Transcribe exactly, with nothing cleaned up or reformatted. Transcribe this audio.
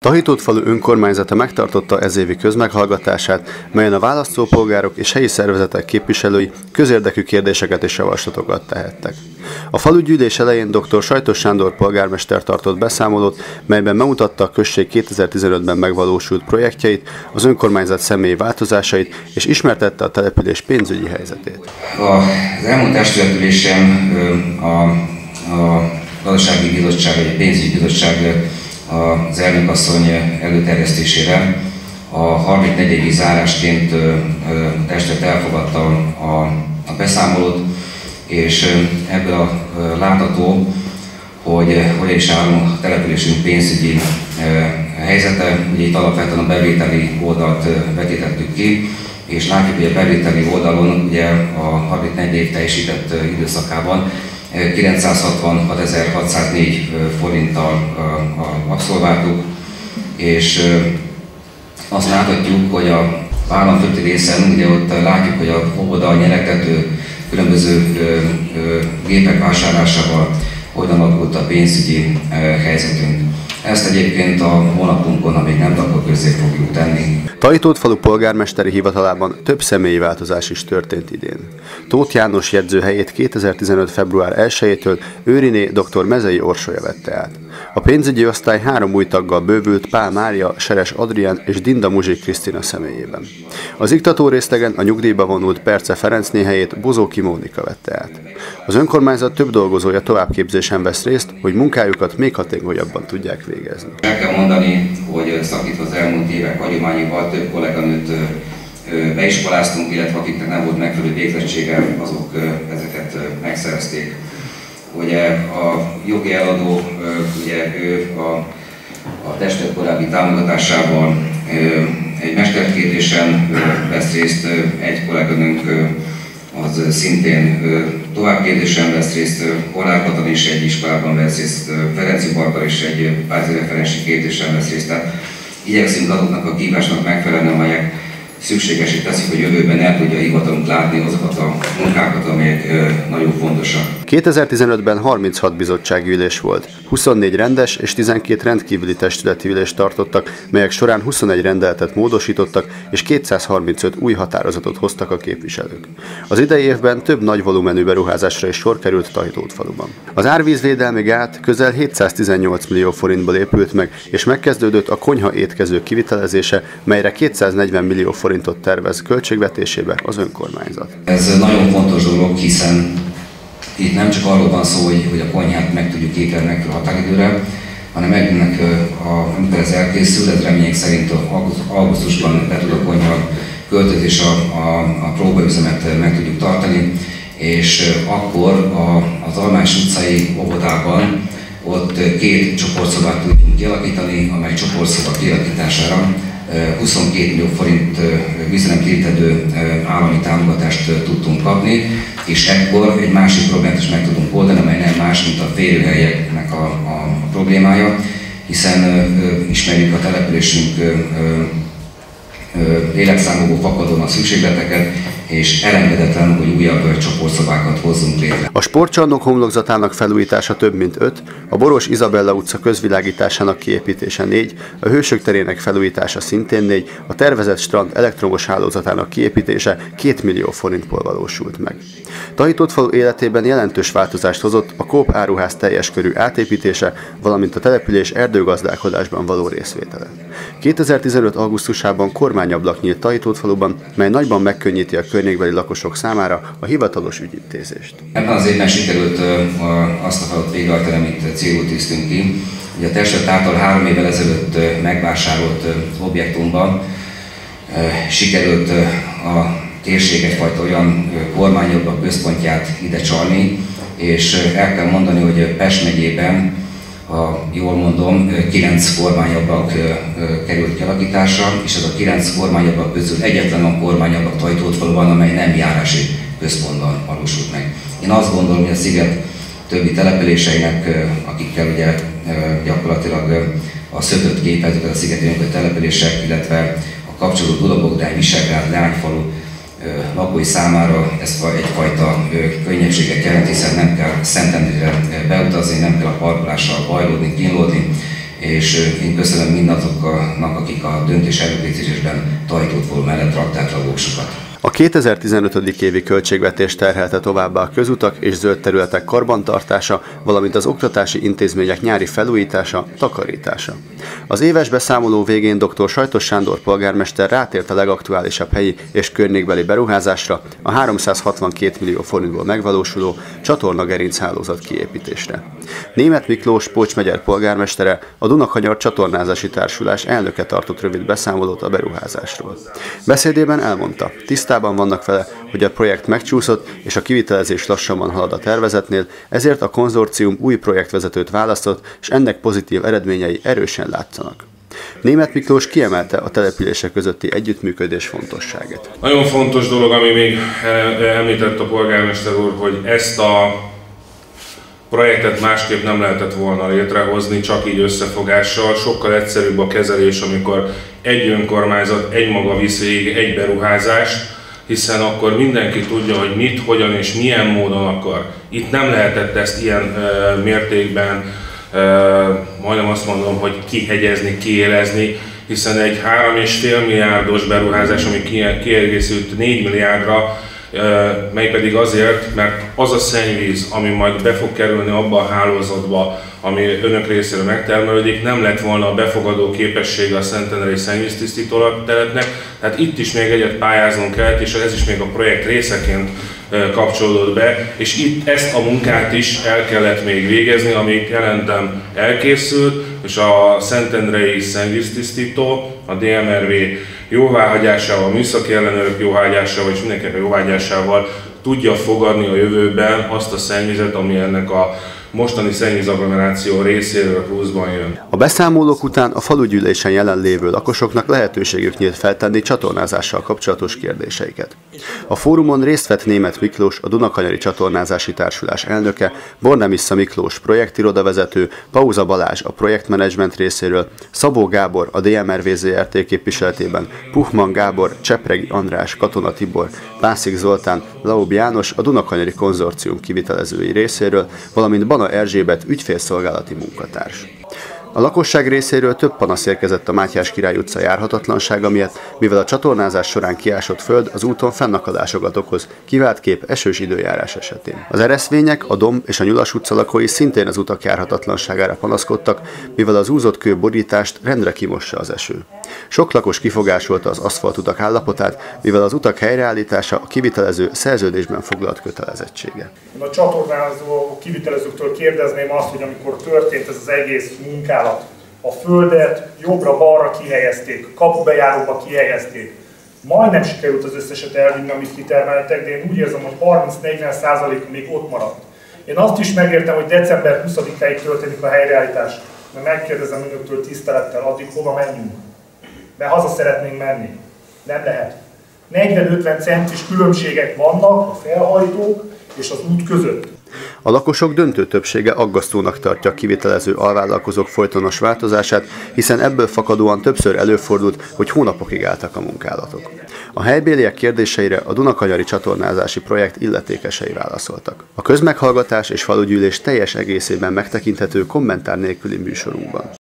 Tahitótfalu önkormányzata megtartotta ezévi közmeghallgatását, melyen a választópolgárok és helyi szervezetek képviselői közérdekű kérdéseket és javaslatokat tehettek. A falugyűlés elején dr. Sajtos Sándor polgármester tartott beszámolót, melyben bemutatta a község kétezer-tizenötben megvalósult projektjeit, az önkormányzat személyi változásait és ismertette a település pénzügyi helyzetét. Az elmúlt testületülésen a, a gazdasági bizottság vagy a pénzügyi bizottság az elnökasszony előterjesztésére a harmincnegyedik zárásként testület elfogadta a, a beszámolót, és ebből a látható, hogy hogyan is állunk a településünk pénzügyi helyzete. Ugye itt alapvetően a bevételi oldalt vetítettük ki, és látjuk, hogy a bevételi oldalon ugye a harmincnégy év teljesített időszakában kilencszázhatvanhatezer-hatszáznégy forinttal abszolváltuk, és azt láthatjuk, hogy a államföldi részen, ugye ott látjuk, hogy a oldal nyeregtető különböző gépek vásárlásával hogyan alakult a pénzügyi helyzetünk. Ezt egyébként a honlapunkon, amíg nem, akkor közzé fogjuk tenni. Tahitótfalu polgármesteri hivatalában több személyi változás is történt idén. Tóth János jegyzőhelyét kétezer-tizenöt. február elsejétől Őriné dr. Mezei Orsolya vette át. A pénzügyi osztály három új taggal bővült Pál Mária, Seres Adrián és Dinda Muzsik Krisztina személyében. Az iktató részlegen a nyugdíjba vonult Perce Ferencné helyét Bozóki Mónika vette át. Az önkormányzat több dolgozója továbbképzésen vesz részt, hogy munkájukat még hatékonyabban tudják végezni. El kell mondani, hogy szakítva az elmúlt évek hagyományival több kolléganőt beiskoláztunk, illetve akiknek nem volt megfelelő végzettsége, azok ezeket megszerezték. Ugye a jogi eladó, ugye ő a, a testület korábbi támogatásával egy mesterképzésen vesz részt, egy kolléganőnk az szintén továbbképzésen vesz részt, Horváth Katalin is egy iskolában vesz részt, Ferenci Barkar is egy pályázati referensi képzésen vesz részt. Tehát igyekszünk azoknak a kívásnak megfelelni, amelyek szükségesé teszik, hogy jövőben el tudja a hivatalunk látni azokat a munkákat, amelyek nagyon fontosak. kétezer-tizenötben harminchat bizottsági ülés volt, huszonnégy rendes és tizenkét rendkívüli testületi ülést tartottak, melyek során huszonegy rendeletet módosítottak és kétszázharmincöt új határozatot hoztak a képviselők. Az idei évben több nagy volumenű beruházásra is sor került Tahitótfaluban. Az árvízvédelmi gát közel hétszáztizennyolc millió forintból épült meg, és megkezdődött a konyha étkező kivitelezése, melyre kétszáznegyven millió forintot tervez költségvetésébe az önkormányzat. Ez nagyon fontos dolog, hiszen itt nem csak arról van szó, hogy, hogy a konyhát meg tudjuk építeni megfelelő határidőre, hanem ennek, amikor ez elkészül, ez remények szerint augusztusban be tud a konyha költözni, és a, a, a próbaüzemet meg tudjuk tartani, és akkor a, az Almás utcai óvodában ott két csoportszobát tudjunk kialakítani, amely csoportszoba kialakítására huszonkét millió forint víznemtérítendő állami támogatást tudtunk kapni, és ekkor egy másik problémát is meg tudunk oldani, amely nem más, mint a férőhelyeknek a, a problémája, hiszen ö, ismerjük a településünk ö, ö, lélekszámokból fakadóan a szükségleteket, és elengedetlen, hogy újabb csoportszobákat hozzunk létre. A sportcsarnok homlokzatának felújítása több mint öt, a Boros Izabella utca közvilágításának kiépítése négy, a Hősök terének felújítása szintén négy, a tervezett strand elektromos hálózatának kiépítése két millió forintból valósult meg. Tahitótfalu életében jelentős változást hozott a Coop áruház teljes körű átépítése, valamint a település erdőgazdálkodásban való részvétele. kétezer-tizenöt. augusztusában kormányablak nyílt Tahitótfaluban, mely nagyban megkönnyíti a környékbeli lakosok számára a hivatalos ügyintézést. Ebben az évben sikerült azt a feladat végrehajtani, amit célul tűztünk ki. Ugye a testület által három évvel ezelőtt megvásárolt objektumban sikerült a térség egyfajta olyan kormányablak központját ide csalni, és el kell mondani, hogy Pest megyében, ha jól mondom, kilenc kormányablak került kialakításra, és ez a kilenc kormányablak közül egyetlen a kormányablak Tahitótfaluban, amely nem járási központban valósult meg. Én azt gondolom, hogy a sziget többi településeinek, akikkel ugye gyakorlatilag a szökött képet, a szigeti települések, illetve a kapcsolódó Dudabogdány, Visegrád, Leányfalu lakói számára ez egyfajta könnyebbséget jelent, hiszen nem kell Szentendrére beutazni, nem kell a parkolással bajlódni, kínlódni, és én köszönöm mindazoknak, akik a döntés előkészítésben Tajtótból mellett rakták le a voksokat. A kétezer-tizenöt. évi költségvetés terhelte továbbá a közutak és zöld területek karbantartása, valamint az oktatási intézmények nyári felújítása, takarítása. Az éves beszámoló végén dr. Sajtos Sándor polgármester rátért a legaktuálisabb helyi és környékbeli beruházásra, a háromszázhatvankét millió forintból megvalósuló csatornagerinchálózat kiépítésre. Németh Miklós, Pócs megyer polgármestere, a Duna-Kanyar Csatornázási Társulás elnöke tartott rövid beszámolót a beruházásról. Beszédében elmondta, tisztában vannak vele, hogy a projekt megcsúszott és a kivitelezés lassabban halad a tervezetnél, ezért a konzorcium új projektvezetőt választott, és ennek pozitív eredményei erősen látszanak. Németh Miklós kiemelte a települések közötti együttműködés fontosságát. Nagyon fontos dolog, ami még említett a polgármester úr, hogy ezt a projektet másképp nem lehetett volna létrehozni, csak így összefogással. Sokkal egyszerűbb a kezelés, amikor egy önkormányzat egymaga visz végig egy beruházást, hiszen akkor mindenki tudja, hogy mit, hogyan és milyen módon akar. Itt nem lehetett ezt ilyen e, mértékben, e, majdnem azt mondom, hogy kihegyezni, kiélezni, hiszen egy három és fél milliárdos beruházás, ami kiegészült négy milliárdra, mely pedig azért, mert az a szennyvíz, ami majd be fog kerülni abba a hálózatba, ami önök részéről megtermelődik, nem lett volna a befogadó képessége a szentendrei szennyvíztisztító telepnek, tehát itt is még egyet pályáznunk kellett, és ez is még a projekt részeként kapcsolódott be, és itt ezt a munkát is el kellett még végezni, ami jelentem elkészült, és a szentendrei szennyvíztisztító, a dé em er vé jóváhagyásával, a műszaki ellenőrök jóváhagyásával és mindenkinek a jóváhagyásával tudja fogadni a jövőben azt a szennyvizet, ami ennek a mostani szennyvízagglomeráció részéről pluszban jön. A beszámolók után a falugyűlésen jelenlévő lakosoknak lehetőségük nyílt feltenni csatornázással kapcsolatos kérdéseiket. A fórumon részt vett Németh Miklós, a Duna-Kanyari Csatornázási Társulás elnöke, Bornemissza Miklós projektirodavezető, Pauza Balázs a projektmenedzsment részéről, Szabó Gábor a dé em er vé zé er té képviseletében, Puchman Gábor, Csepregi András, Katona Tibor, Pászik Zoltán, Laub János a Duna-Kanyari konzorcium kivitelezői részéről, valamint Bana Erzsébet ügyfélszolgálati munkatárs. A lakosság részéről több panasz érkezett a Mátyás Király utca járhatatlansága miatt, mivel a csatornázás során kiásott föld az úton fennakadásokat okoz, kiváltképp esős időjárás esetén. Az ereszvények, a Domb és a Nyulas utca lakói szintén az utak járhatatlanságára panaszkodtak, mivel az úzott kő borítást rendre kimossa az eső. Sok lakos kifogásolta az aszfaltutak állapotát, mivel az utak helyreállítása a kivitelező szerződésben foglalt kötelezettsége. A csatornázó kivitelezőktől kérdezném azt, hogy amikor történt ez az egész munkálat, a földet jobbra-balra kihelyezték, kapubejáróba kihelyezték. Majdnem sikerült az összeset elvinni, amit kitermeltek, de én úgy érzem, hogy harminc-negyven százalék még ott maradt. Én azt is megértem, hogy december huszadikáig történik a helyreállítás, mert megkérdezem önöktől tisztelettel, addig hova menjünk? Mert haza szeretnénk menni. Nem lehet. negyven-ötven centis különbségek vannak a felhajtók és az út között. A lakosok döntő többsége aggasztónak tartja a kivitelező alvállalkozók folytonos változását, hiszen ebből fakadóan többször előfordult, hogy hónapokig álltak a munkálatok. A helybéliek kérdéseire a Duna-Kanyari Csatornázási Projekt illetékesei válaszoltak. A közmeghallgatás és falugyűlés teljes egészében megtekinthető kommentár nélküli műsorunkban.